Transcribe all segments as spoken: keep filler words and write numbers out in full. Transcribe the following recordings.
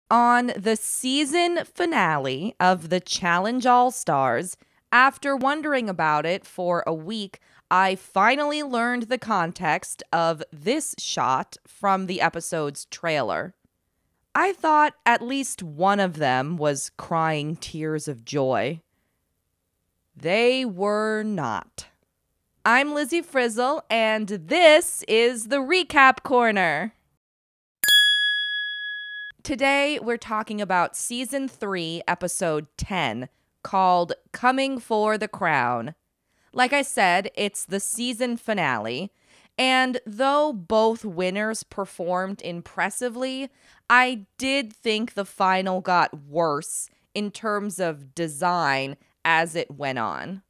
On the season finale of the Challenge All-Stars, after wondering about it for a week, I finally learned the context of this shot from the episode's trailer. I thought at least one of them was crying tears of joy. They were not. I'm Lizzie Frizzle, and this is the Recap Corner. Today, we're talking about Season three, Episode ten, called Coming for the Crown. Like I said, it's the season finale, and though both winners performed impressively, I did think the final got worse in terms of design as it went on.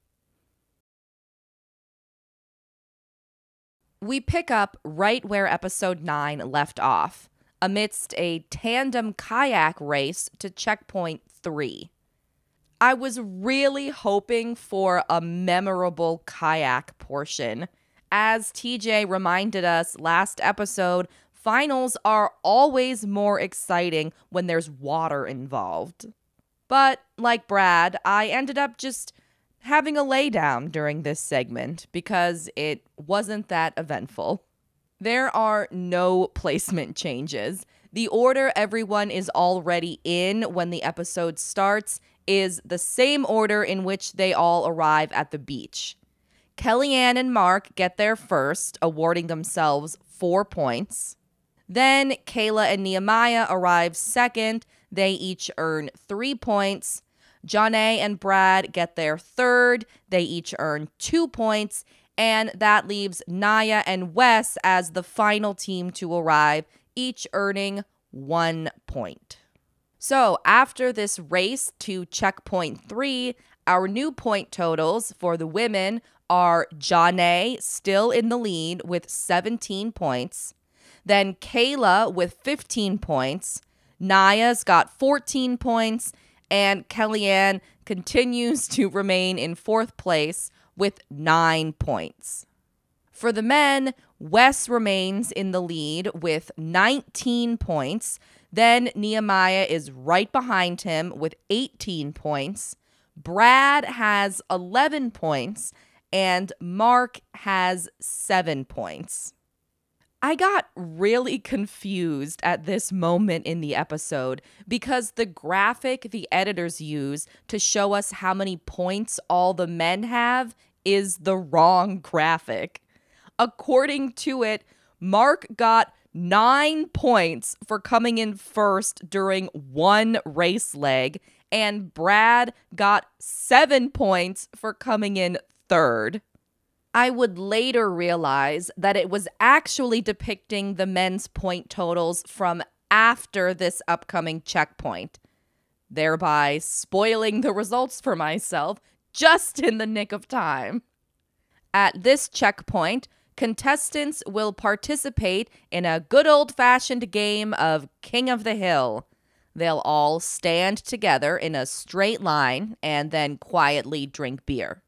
We pick up right where Episode nine left off, amidst a tandem kayak race to checkpoint three. I was really hoping for a memorable kayak portion. As T J reminded us last episode, finals are always more exciting when there's water involved. But like Brad, I ended up just having a lay down during this segment because it wasn't that eventful. There are no placement changes. The order everyone is already in when the episode starts is the same order in which they all arrive at the beach. Kellyanne and Mark get there first, awarding themselves four points. Then Kayla and Nehemiah arrive second. They each earn three points. Janae and Brad get there third. They each earn two points. And that leaves Naya and Wes as the final team to arrive, each earning one point. So after this race to checkpoint three, our new point totals for the women are Janae still in the lead with seventeen points. Then Kayla with fifteen points. Naya's got fourteen points. And Kellyanne continues to remain in fourth place with nine points. For the men, Wes remains in the lead with nineteen points. Then Nehemiah is right behind him with eighteen points. Brad has eleven points, and Mark has seven points. I got really confused at this moment in the episode because the graphic the editors use to show us how many points all the men have is the wrong graphic. According to it, Mark got nine points for coming in first during one race leg, and Brad got seven points for coming in third. I would later realize that it was actually depicting the men's point totals from after this upcoming checkpoint, thereby spoiling the results for myself just in the nick of time. At this checkpoint, contestants will participate in a good old-fashioned game of King of the Hill. They'll all stand together in a straight line and then quietly drink beer.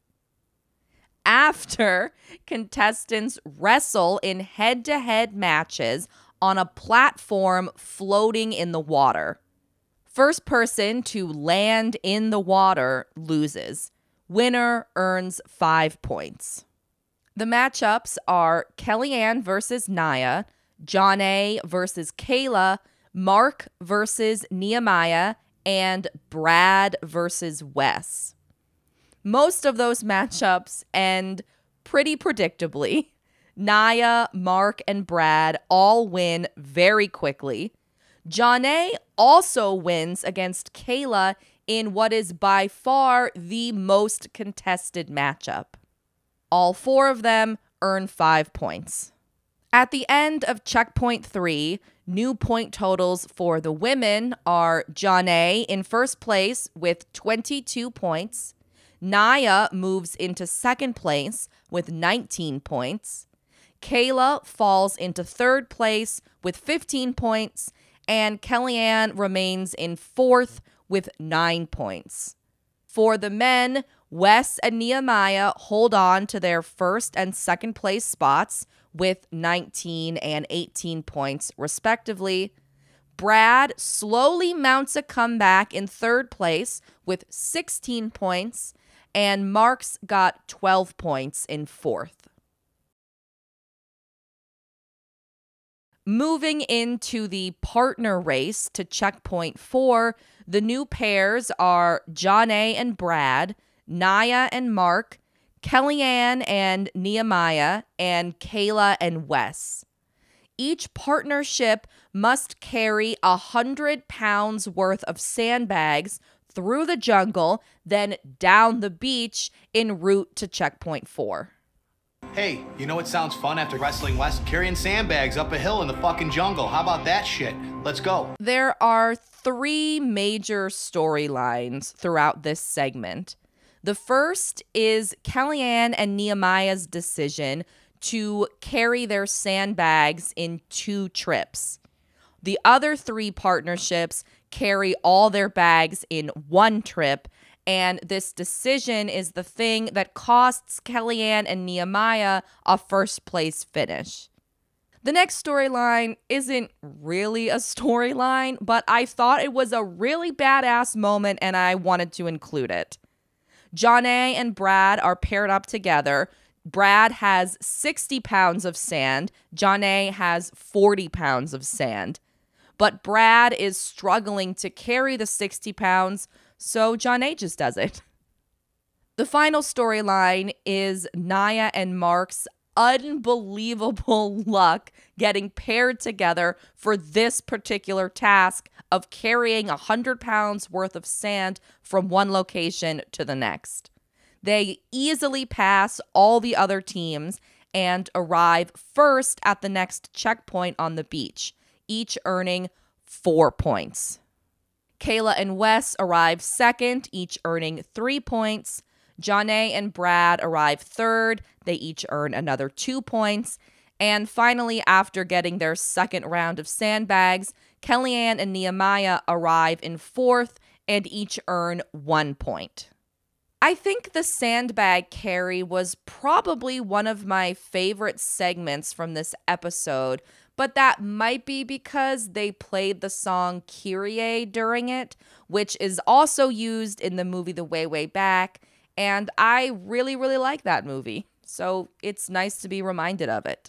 After, contestants wrestle in head-to-head matches on a platform floating in the water. First person to land in the water loses. Winner earns five points. The matchups are Kellyanne versus Naya, Janae versus Kayla, Mark versus Nehemiah, and Brad versus Wes. Most of those matchups end pretty predictably. Naya, Mark, and Brad all win very quickly. Janae also wins against Kayla in what is by far the most contested matchup. All four of them earn five points. At the end of checkpoint three, new point totals for the women are Janae in first place with twenty-two points. Naya moves into second place with nineteen points. Kayla falls into third place with fifteen points. And Kellyanne remains in fourth with nine points. For the men, Wes and Nehemiah hold on to their first and second place spots with nineteen and eighteen points respectively. Brad slowly mounts a comeback in third place with sixteen points, and Mark's got twelve points in fourth. Moving into the partner race to checkpoint four, the new pairs are Jonna and Brad, Nia and Mark, Kellyanne and Nehemiah, and Kayla and Wes. Each partnership must carry one hundred pounds worth of sandbags through the jungle, then down the beach en route to checkpoint four. Hey, you know what sounds fun after wrestling West? Carrying sandbags up a hill in the fucking jungle. How about that shit? Let's go. There are three major storylines throughout this segment. The first is Kellyanne and Nehemiah's decision to carry their sandbags in two trips. The other three partnerships carry all their bags in one trip, and this decision is the thing that costs Kellyanne and Nehemiah a first place finish. The next storyline isn't really a storyline, but I thought it was a really badass moment and I wanted to include it. Jonna and Brad are paired up together. Brad has sixty pounds of sand. Jonna has forty pounds of sand. But Brad is struggling to carry the sixty pounds, so Jonna just does it. The final storyline is Nia and Mark's unbelievable luck getting paired together for this particular task of carrying one hundred pounds worth of sand from one location to the next. They easily pass all the other teams and arrive first at the next checkpoint on the beach, each earning four points. Kayla and Wes arrive second, each earning three points. Jonna and Brad arrive third. They each earn another two points. And finally, after getting their second round of sandbags, Kellyanne and Nehemiah arrive in fourth and each earn one point. I think the sandbag carry was probably one of my favorite segments from this episode, but that might be because they played the song Kyrie during it, which is also used in the movie The Way, Way Back, and I really, really like that movie, so it's nice to be reminded of it.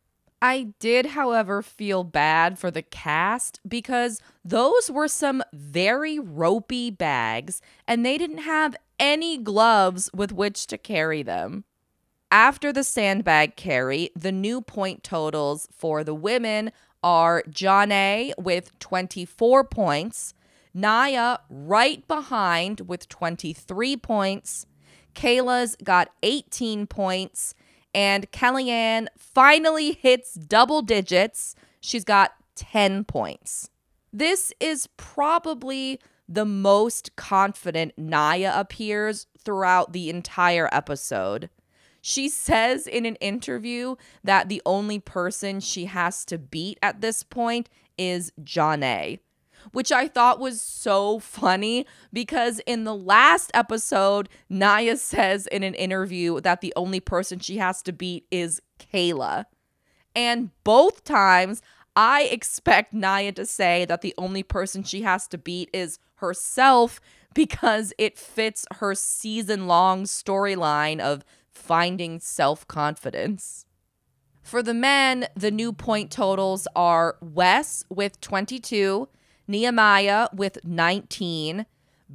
I did, however, feel bad for the cast because those were some very ropey bags, and they didn't have any gloves with which to carry them. After the sandbag carry, the new point totals for the women are Jonna with twenty-four points, Nia right behind with twenty-three points, Kayla's got eighteen points, and Kellyanne finally hits double digits. She's got ten points. This is probably the most confident Nia appears throughout the entire episode. She says in an interview that the only person she has to beat at this point is Jonna, which I thought was so funny because in the last episode, Nia says in an interview that the only person she has to beat is Kayla. And both times, I expect Nia to say that the only person she has to beat is herself because it fits her season-long storyline of finding self-confidence. For the men, the new point totals are Wes with twenty-two, Nehemiah with nineteen,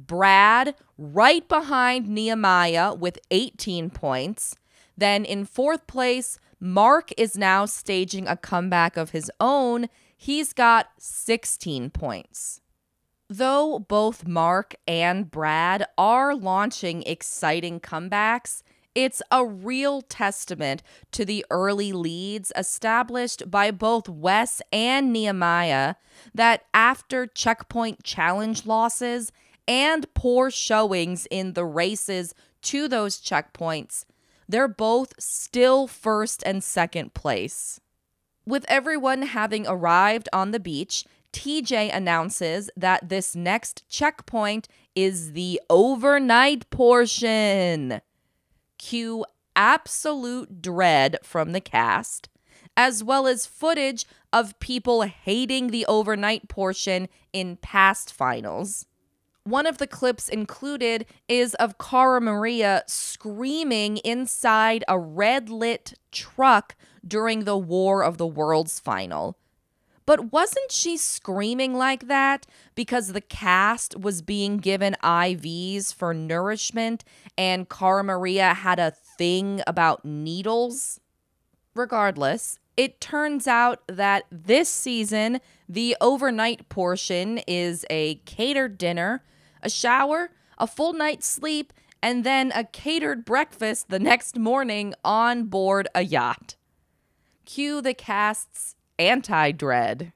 Brad right behind Nehemiah with eighteen points. Then in fourth place, Mark is now staging a comeback of his own. He's got sixteen points. Though both Mark and Brad are launching exciting comebacks, it's a real testament to the early leads established by both Wes and Nehemiah that after checkpoint challenge losses and poor showings in the races to those checkpoints, they're both still first and second place. With everyone having arrived on the beach, T J announces that this next checkpoint is the overnight portion. Cue absolute dread from the cast. as well as footage of people hating the overnight portion in past finals. One of the clips included is of Cara Maria screaming inside a red-lit truck during the War of the Worlds final. But wasn't she screaming like that because the cast was being given I Vs for nourishment and Cara Maria had a thing about needles? Regardless, it turns out that this season, the overnight portion is a catered dinner, a shower, a full night's sleep, and then a catered breakfast the next morning on board a yacht. Cue the cast's anti-dread.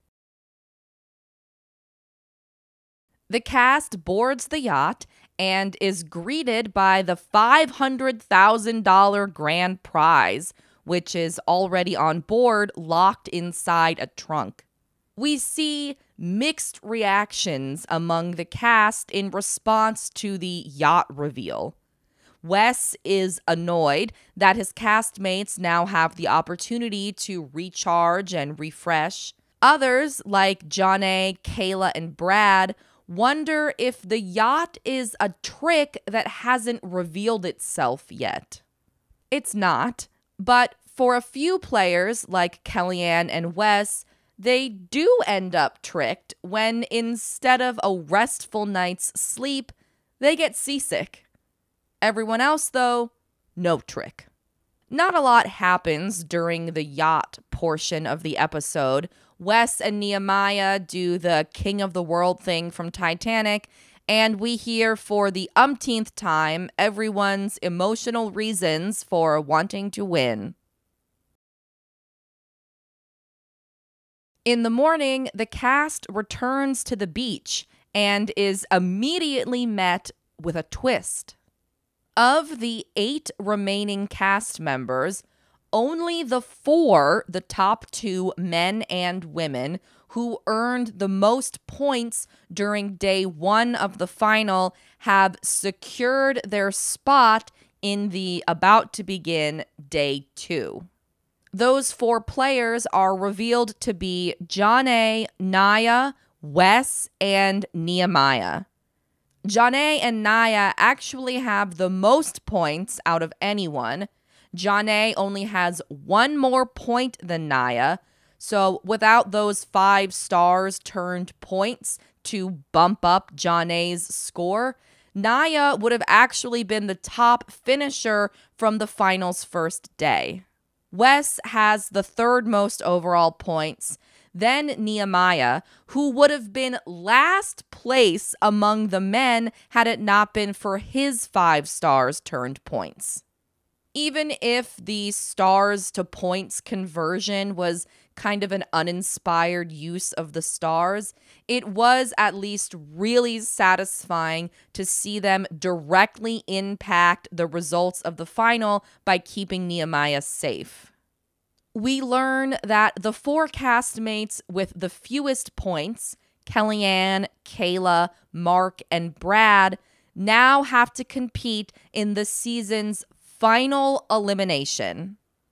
The cast boards the yacht and is greeted by the five hundred thousand dollars grand prize, which is already on board, locked inside a trunk. We see mixed reactions among the cast in response to the yacht reveal. Wes is annoyed that his castmates now have the opportunity to recharge and refresh. Others, like Jonna, Kayla, and Brad, wonder if the yacht is a trick that hasn't revealed itself yet. It's not, but for a few players like Kellyanne and Wes, they do end up tricked when instead of a restful night's sleep, they get seasick. Everyone else, though, no trick. Not a lot happens during the yacht portion of the episode. Wes and Nehemiah do the King of the World thing from Titanic, and we hear for the umpteenth time everyone's emotional reasons for wanting to win. In the morning, the cast returns to the beach and is immediately met with a twist. Of the eight remaining cast members, only the four, the top two men and women, who earned the most points during day one of the final have secured their spot in the about-to-begin day two. Those four players are revealed to be Jonna, Nia, Wes, and Nehemiah. Jonna and Nia actually have the most points out of anyone. Jonna only has one more point than Nia, so without those five stars turned points to bump up Jonna's score, Nia would have actually been the top finisher from the final's first day. Wes has the third most overall points, then Nehemiah, who would have been last place among the men had it not been for his five stars turned points. Even if the stars to points conversion was kind of an uninspired use of the stars, it was at least really satisfying to see them directly impact the results of the final by keeping Nehemiah safe. We learn that the four castmates with the fewest points, Kellyanne, Kayla, Mark, and Brad, now have to compete in the season's Final Elimination.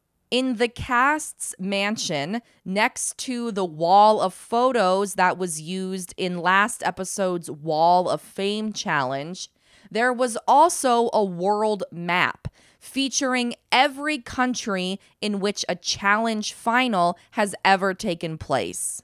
In the cast's mansion, next to the wall of photos that was used in last episode's Wall of Fame challenge, there was also a world map featuring every country in which a challenge final has ever taken place.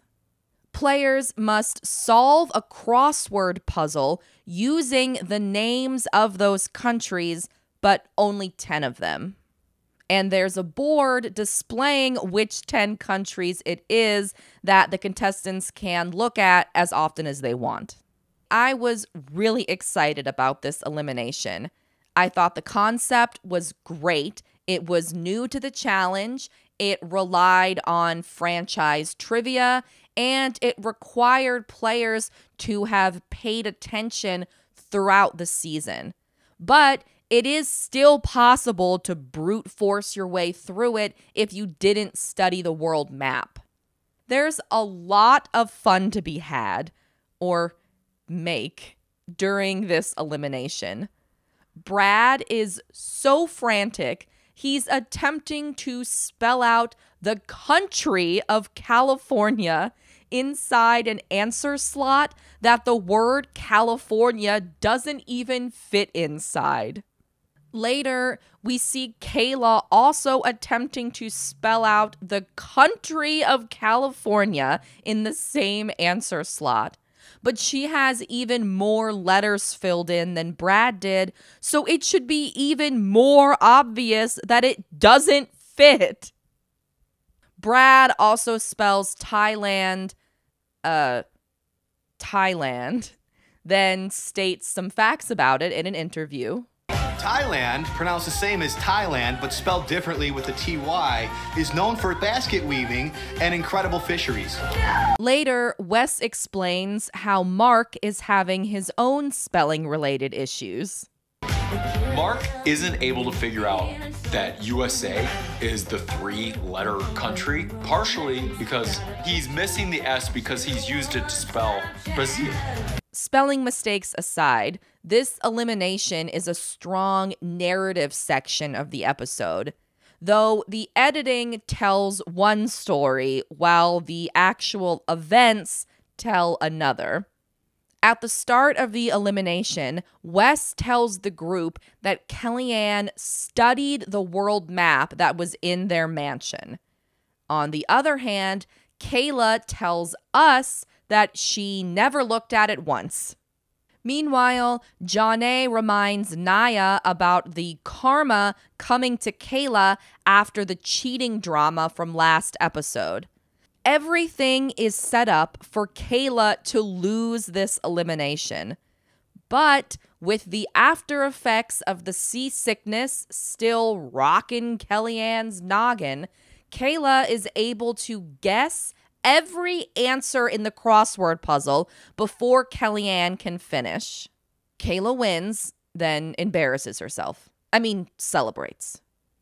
Players must solve a crossword puzzle using the names of those countries, but only ten of them. And there's a board displaying which ten countries it is that the contestants can look at as often as they want. I was really excited about this elimination. I thought the concept was great. It was new to the challenge. It relied on franchise trivia, and it required players to have paid attention throughout the season. But it is still possible to brute force your way through it if you didn't study the world map. There's a lot of fun to be had, or make, during this elimination. Brad is so frantic He's attempting to spell out the country of California inside an answer slot that the word California doesn't even fit inside. Later, we see Kayla also attempting to spell out the country of California in the same answer slot. But she has even more letters filled in than Brad did, so it should be even more obvious that it doesn't fit. Brad also spells Thailand, uh, Thailand, then states some facts about it in an interview. Thailand, pronounced the same as Thailand but spelled differently with a T Y, is known for basket weaving and incredible fisheries. Later, Wes explains how Mark is having his own spelling-related issues. Mark isn't able to figure out that U S A is the three-letter country, partially because he's missing the S because he's used it to spell Brazil. Spelling mistakes aside, this elimination is a strong narrative section of the episode, though the editing tells one story while the actual events tell another. At the start of the elimination, Wes tells the group that Kellyanne studied the world map that was in their mansion. On the other hand, Kayla tells us that she never looked at it once. Meanwhile, Janae reminds Naya about the karma coming to Kayla after the cheating drama from last episode. Everything is set up for Kayla to lose this elimination. But with the after effects of the seasickness still rocking Kellyanne's noggin, Kayla is able to guess every answer in the crossword puzzle before Kellyanne can finish. Kayla wins, then embarrasses herself. I mean, celebrates.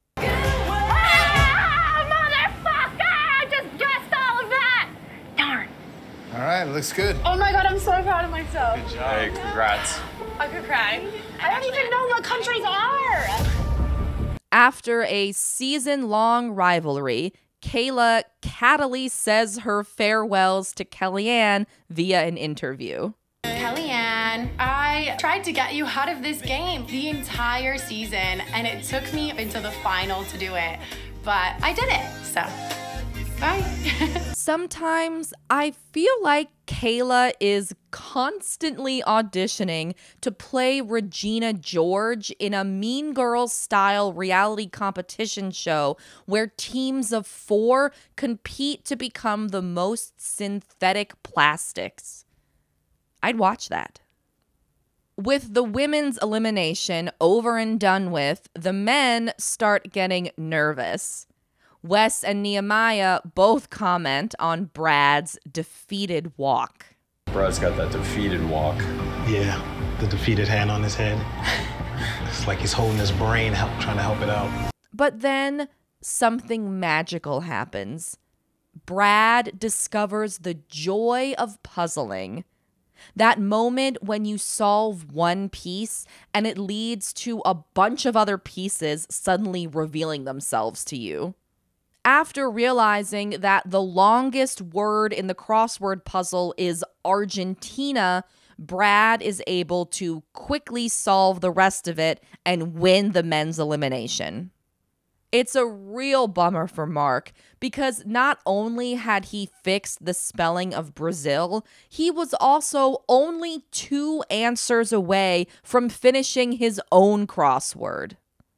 All right, looks good. Oh my God, I'm so proud of myself. Good job. Hey, congrats. I could cry. I don't even know what countries are. After a season-long rivalry, Kayla cattily says her farewells to Kellyanne via an interview. Kellyanne, I tried to get you out of this game the entire season, and it took me into the final to do it, but I did it, so bye. Sometimes I feel like Kayla is constantly auditioning to play Regina George in a Mean Girls style reality competition show where teams of four compete to become the most synthetic plastics. I'd watch that. With the women's elimination over and done with, the men start getting nervous. Wes and Nehemiah both comment on Brad's defeated walk. Brad's got that defeated walk. Yeah, the defeated hand on his head. It's like he's holding his brain, help, trying to help it out. But then something magical happens. Brad discovers the joy of puzzling. That moment when you solve one piece and it leads to a bunch of other pieces suddenly revealing themselves to you. After realizing that the longest word in the crossword puzzle is Argentina, Brad is able to quickly solve the rest of it and win the men's elimination. It's a real bummer for Mark because not only had he fixed the spelling of Brazil, he was also only two answers away from finishing his own crossword.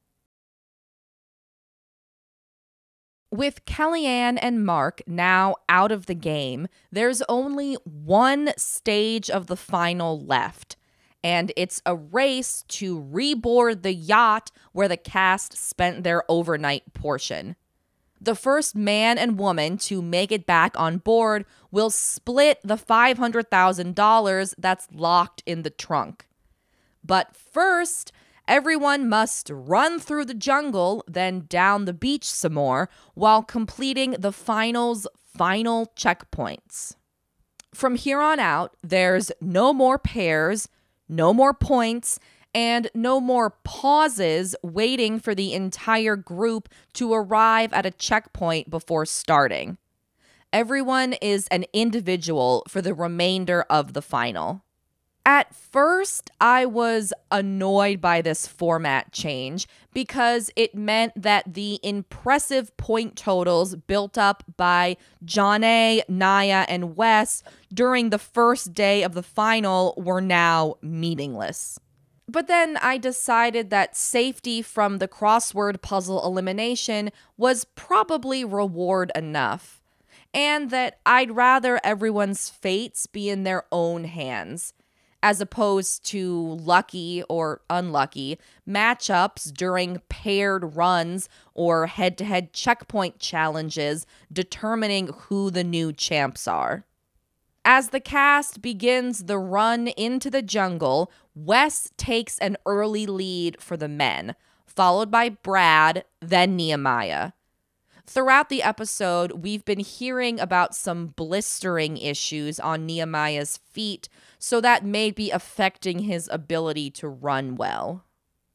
With Kellyanne and Mark now out of the game, there's only one stage of the final left, and it's a race to reboard the yacht where the cast spent their overnight portion. The first man and woman to make it back on board will split the five hundred thousand dollars that's locked in the trunk. But first, everyone must run through the jungle, then down the beach some more, while completing the final's final checkpoints. From here on out, there's no more pairs, no more points, and no more pauses waiting for the entire group to arrive at a checkpoint before starting. Everyone is an individual for the remainder of the final. At first, I was annoyed by this format change because it meant that the impressive point totals built up by Jonna, Nia, and Wes during the first day of the final were now meaningless. But then I decided that safety from the crossword puzzle elimination was probably reward enough, and that I'd rather everyone's fates be in their own hands, as opposed to lucky or unlucky matchups during paired runs or head-to-head checkpoint challenges determining who the new champs are. As the cast begins the run into the jungle, Wes takes an early lead for the men, followed by Brad, then Nehemiah. Throughout the episode, we've been hearing about some blistering issues on Nehemiah's feet, so that may be affecting his ability to run well.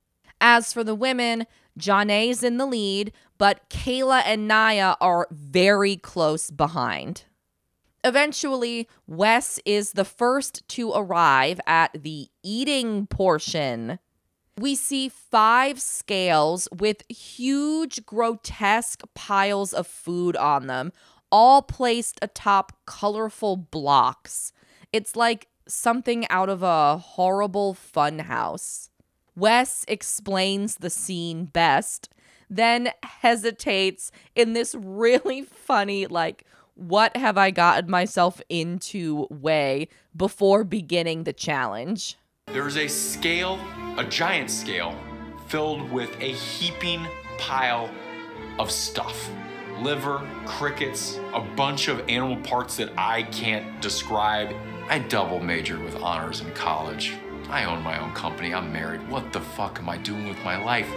As for the women, Jonna's in the lead, but Kayla and Nia are very close behind. Eventually, Wes is the first to arrive at the eating portion. We see five scales with huge, grotesque piles of food on them, all placed atop colorful blocks. It's like something out of a horrible fun house. Wes explains the scene best, then hesitates in this really funny, like, what have I gotten myself into way before beginning the challenge. There's a scale, a giant scale, filled with a heaping pile of stuff. Liver, crickets, a bunch of animal parts that I can't describe. I double majored with honors in college. I own my own company, I'm married. What the fuck am I doing with my life?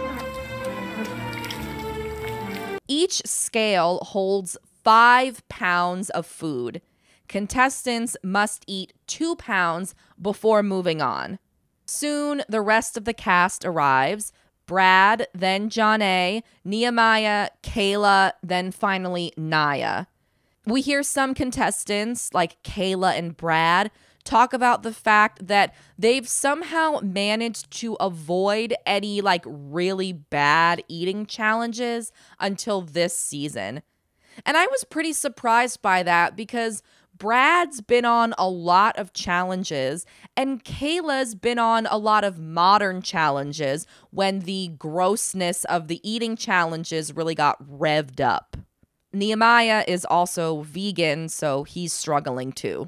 Each scale holds five pounds of food. Contestants must eat two pounds before moving on. Soon, the rest of the cast arrives. Brad, then Jonna, Nehemiah, Kayla, then finally Nia. We hear some contestants, like Kayla and Brad, talk about the fact that they've somehow managed to avoid any, like, really bad eating challenges until this season. And I was pretty surprised by that because Brad's been on a lot of challenges and Kayla's been on a lot of modern challenges when the grossness of the eating challenges really got revved up. Nehemiah is also vegan, so he's struggling too.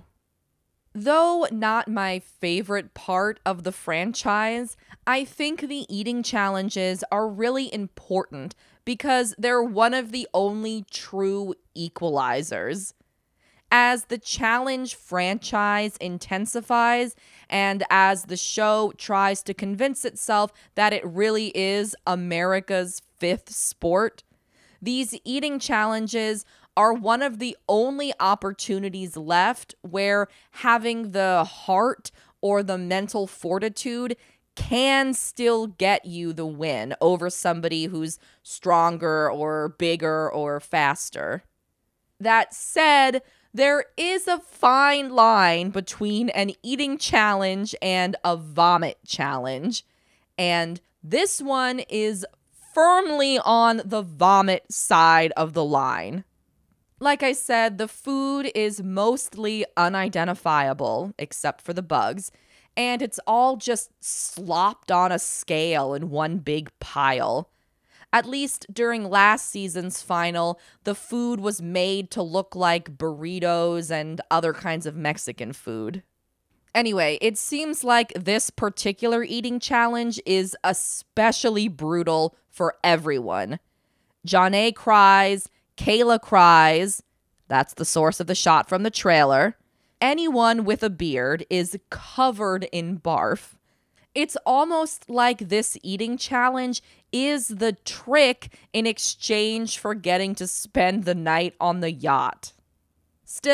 Though not my favorite part of the franchise, I think the eating challenges are really important because they're one of the only true equalizers. As the challenge franchise intensifies and as the show tries to convince itself that it really is America's fifth sport, these eating challenges are one of the only opportunities left where having the heart or the mental fortitude can still get you the win over somebody who's stronger or bigger or faster. That said, there is a fine line between an eating challenge and a vomit challenge, and this one is firmly on the vomit side of the line. Like I said, the food is mostly unidentifiable, except for the bugs, and it's all just slopped on a scale in one big pile. At least during last season's final, the food was made to look like burritos and other kinds of Mexican food. Anyway, it seems like this particular eating challenge is especially brutal for everyone. Jonna cries, Kayla cries. That's the source of the shot from the trailer. Anyone with a beard is covered in barf. It's almost like this eating challenge is the trick in exchange for getting to spend the night on the yacht. Still,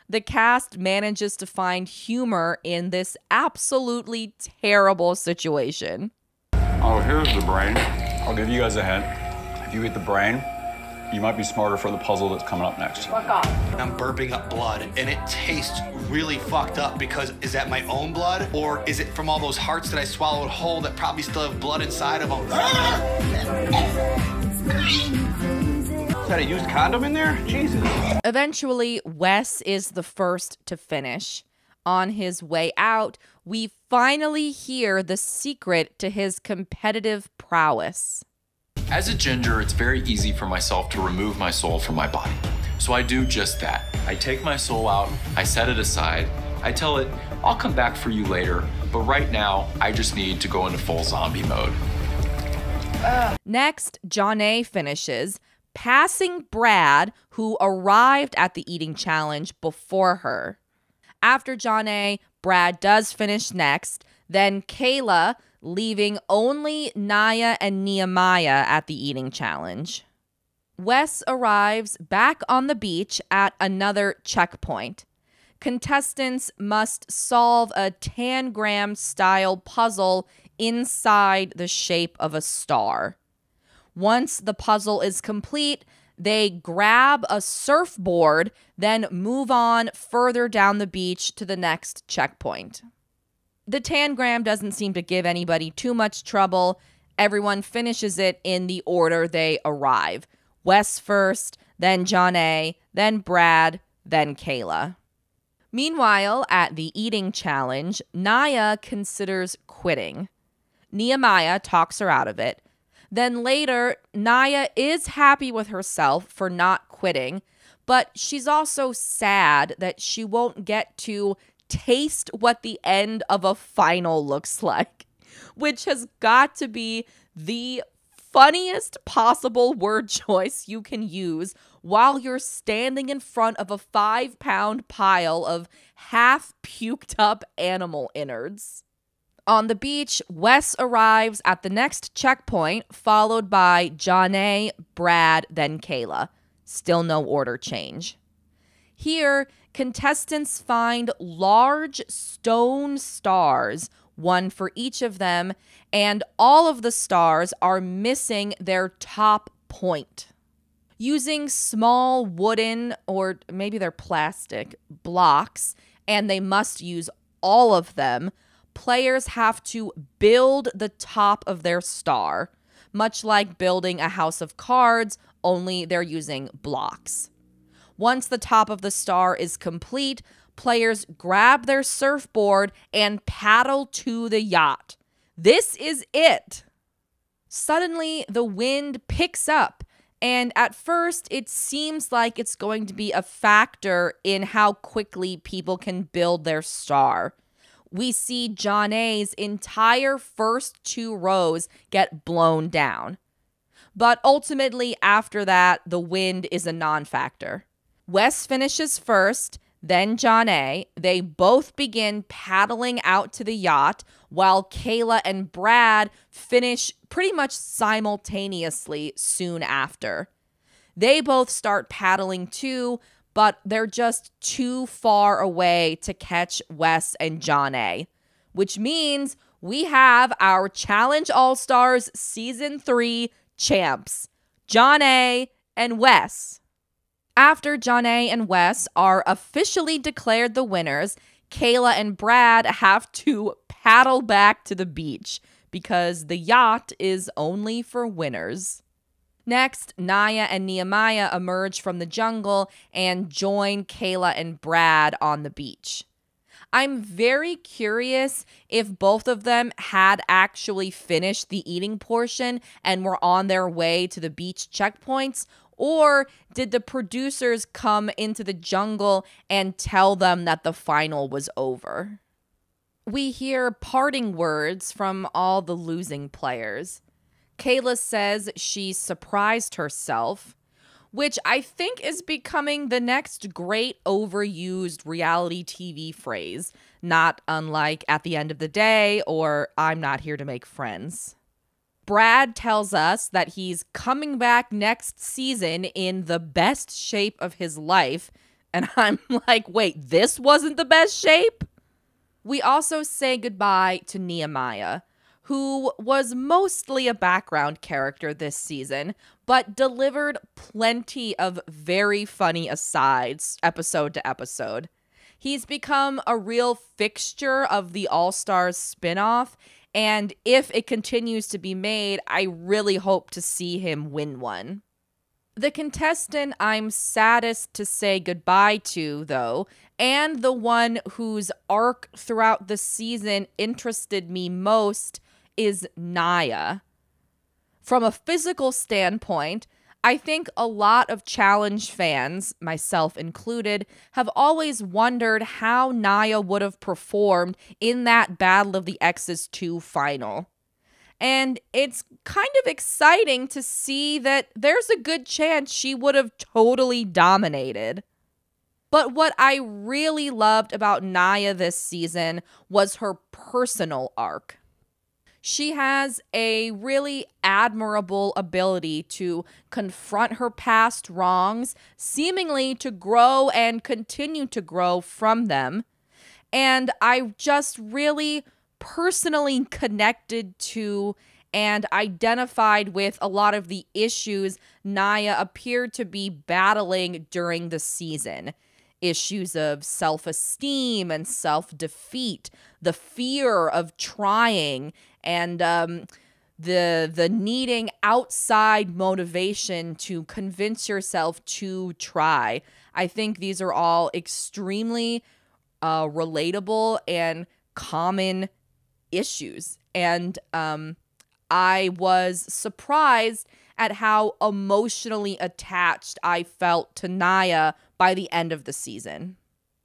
The cast manages to find humor in this absolutely terrible situation. Oh, here's the brain. I'll give you guys a hint. If you eat the brain, you might be smarter for the puzzle that's coming up next. Fuck off. I'm burping up blood, and it tastes really fucked up because is that my own blood, or is it from all those hearts that I swallowed whole that probably still have blood inside of them? Is that a used condom in there? Jesus. Eventually, Wes is the first to finish. On his way out, we finally hear the secret to his competitive prowess. As a ginger, it's very easy for myself to remove my soul from my body. So I do just that. I take my soul out, I set it aside, I tell it, I'll come back for you later, but right now, I just need to go into full zombie mode. Uh. Next, Jonna finishes, passing Brad, who arrived at the eating challenge before her. After Jonna, Brad does finish next, then Kayla, leaving only Naya and Nehemiah at the eating challenge. Wes arrives back on the beach at another checkpoint. Contestants must solve a tangram-style puzzle inside the shape of a star. Once the puzzle is complete, they grab a surfboard, then move on further down the beach to the next checkpoint. The tangram doesn't seem to give anybody too much trouble. Everyone finishes it in the order they arrive. Wes first, then Jonna, then Brad, then Kayla. Meanwhile, at the eating challenge, Naya considers quitting. Nehemiah talks her out of it. Then later, Naya is happy with herself for not quitting, but she's also sad that she won't get to taste what the end of a final looks like, which has got to be the funniest possible word choice you can use while you're standing in front of a five-pound pile of half-puked up animal innards. On the beach, Wes arrives at the next checkpoint, followed by Jonna, Brad, then Kayla. Still no order change. Here, contestants find large stone stars, one for each of them, and all of the stars are missing their top point. Using small wooden, or maybe they're plastic, blocks, and they must use all of them, players have to build the top of their star, much like building a house of cards, only they're using blocks. Once the top of the star is complete, players grab their surfboard and paddle to the yacht. This is it. Suddenly, the wind picks up, and at first, it seems like it's going to be a factor in how quickly people can build their star. We see Jonna's entire first two rows get blown down. But ultimately, after that, the wind is a non-factor. Wes finishes first, then Jonna. They both begin paddling out to the yacht, while Kayla and Brad finish pretty much simultaneously soon after. They both start paddling too, but they're just too far away to catch Wes and Jonna, which means we have our Challenge All-Stars Season three champs, Jonna and Wes. After Jonna and Wes are officially declared the winners, Kayla and Brad have to paddle back to the beach because the yacht is only for winners. Next, Naya and Nehemiah emerge from the jungle and join Kayla and Brad on the beach. I'm very curious if both of them had actually finished the eating portion and were on their way to the beach checkpoints, or did the producers come into the jungle and tell them that the final was over? We hear parting words from all the losing players. Kayla says she surprised herself, which I think is becoming the next great overused reality T V phrase, not unlike "at the end of the day" or "I'm not here to make friends." Brad tells us that he's coming back next season in the best shape of his life, And I'm like, wait, this wasn't the best shape? We also say goodbye to Nehemiah, who was mostly a background character this season, but delivered plenty of very funny asides episode to episode. He's become a real fixture of the All-Stars spinoff, and if it continues to be made, I really hope to see him win one. The contestant I'm saddest to say goodbye to, though, and the one whose arc throughout the season interested me most, is Naya. From a physical standpoint, I think a lot of challenge fans, myself included, have always wondered how Naya would have performed in that Battle of the Exes two final. And it's kind of exciting to see that there's a good chance she would have totally dominated. But what I really loved about Naya this season was her personal arc. She has a really admirable ability to confront her past wrongs, seemingly to grow and continue to grow from them. And I just really personally connected to and identified with a lot of the issues Naya appeared to be battling during the season. Issues of self-esteem and self-defeat, the fear of trying, and um, the the needing outside motivation to convince yourself to try. I think these are all extremely uh, relatable and common issues. And um, I was surprised at how emotionally attached I felt to Naya by the end of the season.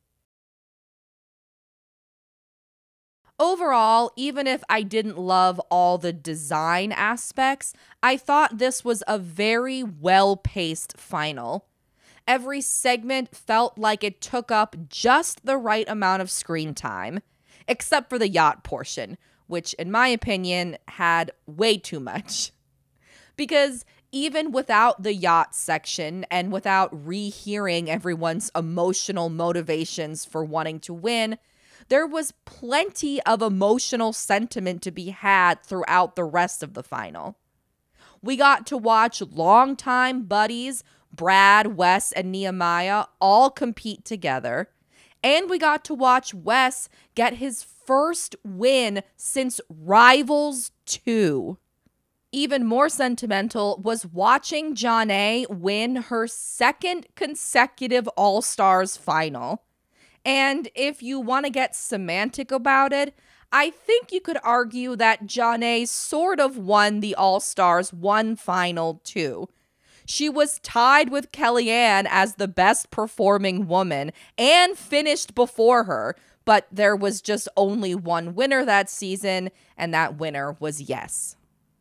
Overall, even if I didn't love all the design aspects, I thought this was a very well-paced final. Every segment felt like it took up just the right amount of screen time, except for the yacht portion, which, in my opinion, had way too much. Because even without the yacht section and without rehearing everyone's emotional motivations for wanting to win, there was plenty of emotional sentiment to be had throughout the rest of the final. We got to watch longtime buddies, Brad, Wes, and Nehemiah, all compete together. And we got to watch Wes get his first win since Rivals two. Even more sentimental was watching Jonna win her second consecutive All-Stars final. And if you want to get semantic about it, I think you could argue that Jonna sort of won the All-Stars one final too. She was tied with Kellyanne as the best performing woman and finished before her, but there was just only one winner that season, and that winner was Yes.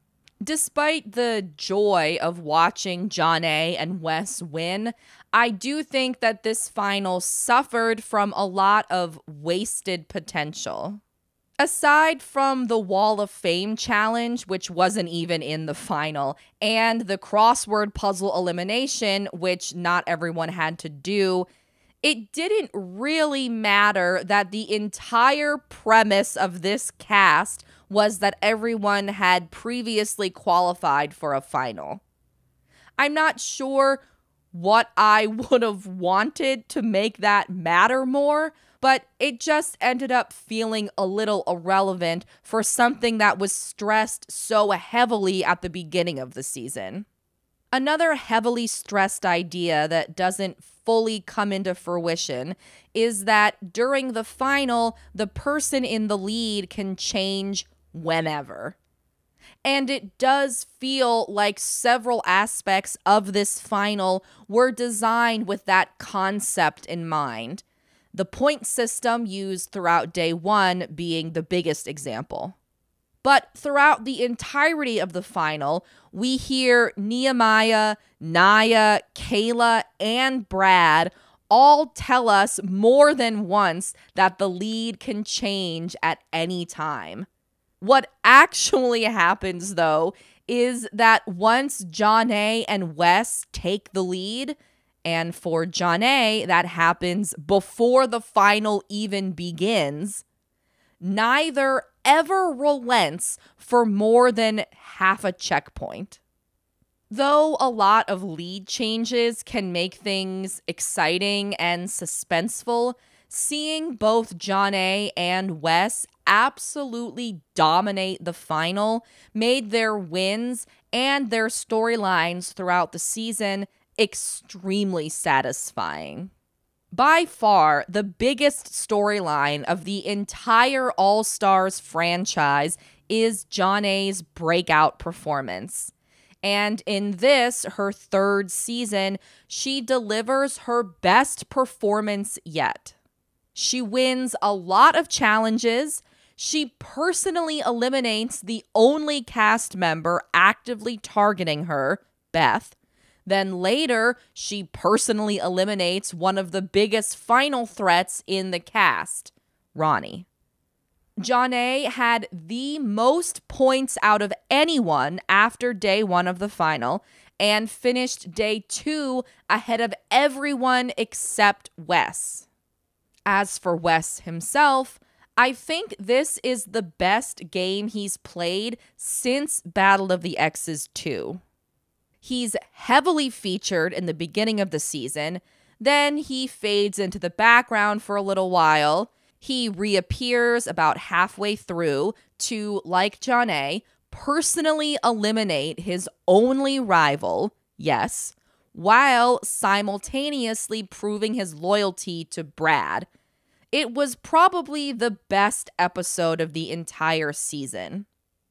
Despite the joy of watching Jonna and Wes win, I do think that this final suffered from a lot of wasted potential. Aside from the Wall of Fame challenge, which wasn't even in the final, and the crossword puzzle elimination, which not everyone had to do, it didn't really matter that the entire premise of this cast was that everyone had previously qualified for a final. I'm not sure what I would have wanted to make that matter more, but it just ended up feeling a little irrelevant for something that was stressed so heavily at the beginning of the season. Another heavily stressed idea that doesn't fully come into fruition is that during the final, the person in the lead can change whenever. And it does feel like several aspects of this final were designed with that concept in mind. The point system used throughout day one being the biggest example. But throughout the entirety of the final, we hear Nehemiah, Naya, Kayla, and Brad all tell us more than once that the lead can change at any time. What actually happens, though, is that once Jonna and Wes take the lead, And for Janae, that happens before the final even begins. Neither ever relents for more than half a checkpoint. Though a lot of lead changes can make things exciting and suspenseful, seeing both Janae and Wes absolutely dominate the final made their wins and their storylines throughout the season extremely satisfying. By far, the biggest storyline of the entire All-Stars franchise is Janae's breakout performance. And in this, her third season, she delivers her best performance yet. She wins a lot of challenges. She personally eliminates the only cast member actively targeting her, Beth. Then later, she personally eliminates one of the biggest final threats in the cast, Ronnie. Janae had the most points out of anyone after day one of the final and finished day two ahead of everyone except Wes. As for Wes himself, I think this is the best game he's played since Battle of the Exes two. He's heavily featured in the beginning of the season, then he fades into the background for a little while. He reappears about halfway through to, like Janae, personally eliminate his only rival, yes, while simultaneously proving his loyalty to Brad. It was probably the best episode of the entire season.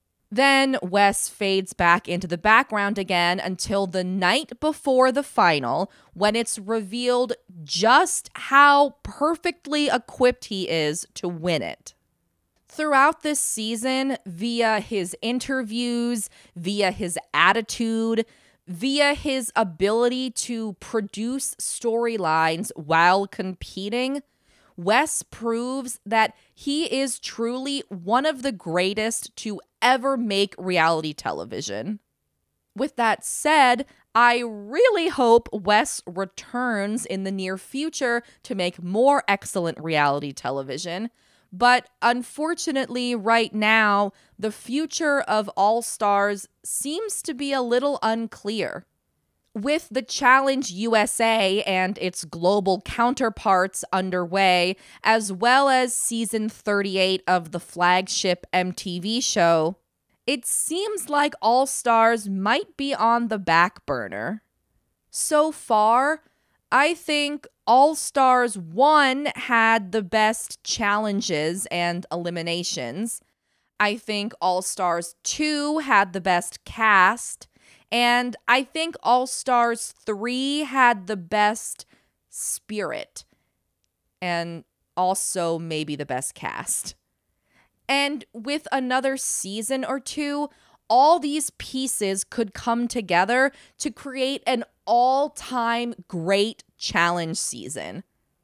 Then Wes fades back into the background again until the night before the final, when it's revealed just how perfectly equipped he is to win it. Throughout this season, via his interviews, via his attitude, via his ability to produce storylines while competing, Wes proves that he is truly one of the greatest to ever make reality television. With that said, I really hope Wes returns in the near future to make more excellent reality television. But unfortunately, right now, the future of All Stars seems to be a little unclear. With the Challenge U S A and its global counterparts underway, as well as season thirty-eight of the flagship M T V show, it seems like All Stars might be on the back burner. So far, I think All Stars one had the best challenges and eliminations. I think All Stars two had the best cast. And I think All Stars three had the best spirit. And also maybe the best cast. And with another season or two, all these pieces could come together to create an all-time great challenge season.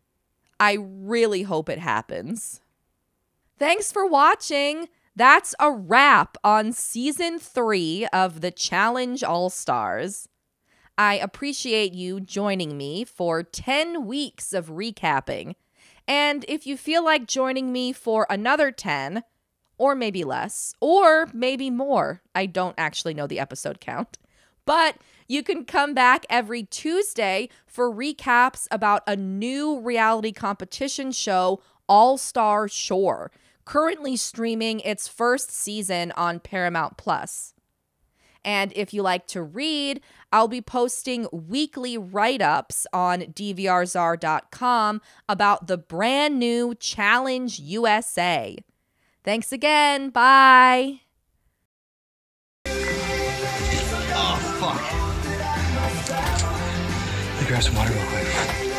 I really hope it happens. Thanks for watching. That's a wrap on season three of the Challenge All-Stars. I appreciate you joining me for ten weeks of recapping. And if you feel like joining me for another ten, or maybe less, or maybe more, I don't actually know the episode count, but you can come back every Tuesday for recaps about a new reality competition show, All-Star Shore, currently streaming its first season on Paramount Plus. And if you like to read, I'll be posting weekly write-ups on D V R czar dot com about the brand new Challenge U S A. Thanks again. Bye. Oh, fuck. Let me grab some water real quick.